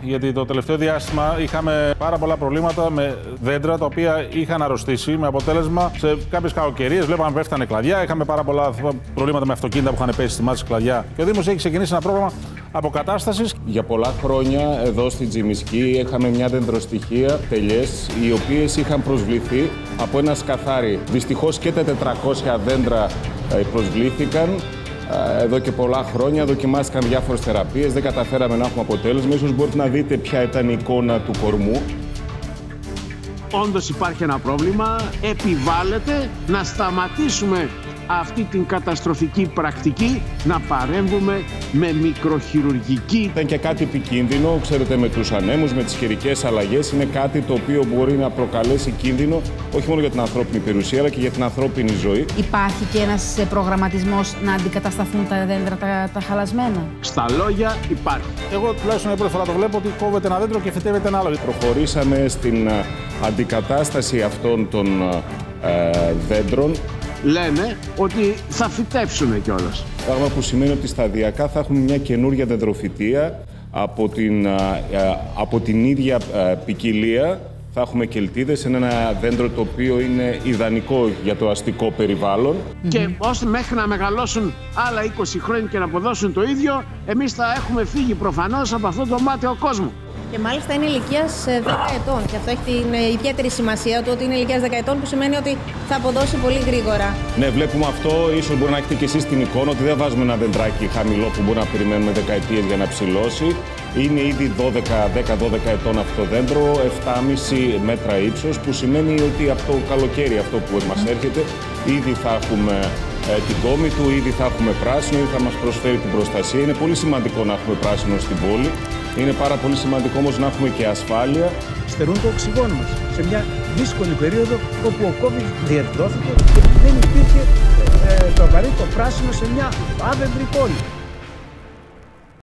Γιατί το τελευταίο διάστημα είχαμε πάρα πολλά προβλήματα με δέντρα τα οποία είχαν αρρωστήσει, με αποτέλεσμα σε κάποιες κακοκαιρίες βλέπαμε πέφτανε κλαδιά. Είχαμε πάρα πολλά προβλήματα με αυτοκίνητα που είχαν πέσει στη μάτια κλαδιά. Και ο Δήμος έχει ξεκινήσει ένα πρόγραμμα αποκατάστασης. Για πολλά χρόνια εδώ στην Τζιμισκή είχαμε μια δεντροστοιχεία τελιές, οι οποίες είχαν προσβληθεί από ένα σκαθάρι. Δυστυχώς και τα 400 δέντρα προσβλήθηκαν. Εδώ και πολλά χρόνια δοκιμάστηκαν διάφορες θεραπείες, δεν καταφέραμε να έχουμε αποτέλεσμα. Ίσως μπορείτε να δείτε ποια ήταν η εικόνα του κορμού. Όντως υπάρχει ένα πρόβλημα, επιβάλλεται να σταματήσουμε αυτή την καταστροφική πρακτική, να παρέμβουμε με μικροχειρουργική. Ήταν και κάτι επικίνδυνο, ξέρετε, με τους ανέμους, με τις καιρικές αλλαγές. Είναι κάτι το οποίο μπορεί να προκαλέσει κίνδυνο όχι μόνο για την ανθρώπινη περιουσία, αλλά και για την ανθρώπινη ζωή. Υπάρχει και ένας προγραμματισμός να αντικατασταθούν τα δέντρα τα χαλασμένα? Στα λόγια υπάρχει. Εγώ τουλάχιστον η πρώτη φορά το βλέπω ότι κόβεται ένα δέντρο και φυτεύεται ένα άλλο. Προχωρήσαμε στην αντικατάσταση αυτών των δέντρων. Λένε ότι θα φυτέψουν κιόλας. Πράγμα που σημαίνει ότι σταδιακά θα έχουμε μια καινούργια δεντροφυτεία από την ίδια ποικιλία. Θα έχουμε κελτίδες, είναι ένα δέντρο το οποίο είναι ιδανικό για το αστικό περιβάλλον. Και ώστε μέχρι να μεγαλώσουν άλλα 20 χρόνια και να αποδώσουν το ίδιο, εμείς θα έχουμε φύγει προφανώς από αυτό το μάταιο κόσμο. Και μάλιστα είναι ηλικίας 10 ετών. Και αυτό έχει την ιδιαίτερη σημασία του ότι είναι ηλικίας 10 ετών, που σημαίνει ότι θα αποδώσει πολύ γρήγορα. Ναι, βλέπουμε αυτό. Ίσως μπορεί να έχετε και εσείς την εικόνα ότι δεν βάζουμε ένα δεντράκι χαμηλό που μπορεί να περιμένουμε δεκαετίες για να ψηλώσει. Είναι ήδη 10-12 ετών αυτό το δέντρο, 7,5 μέτρα ύψος, που σημαίνει ότι από το καλοκαίρι αυτό που μας έρχεται, ήδη θα έχουμε την κόμη του, ήδη θα έχουμε πράσινο, ήδη θα μας προσφέρει την προστασία. Είναι πολύ σημαντικό να έχουμε πράσινο στην πόλη. Είναι πάρα πολύ σημαντικό όμως να έχουμε και ασφάλεια. Στερούν το οξυγόνο μας σε μια δύσκολη περίοδο όπου ο COVID διεκδόθηκε και δεν υπήρχε το απαραίτητο πράσινο σε μια άδενδρη πόλη.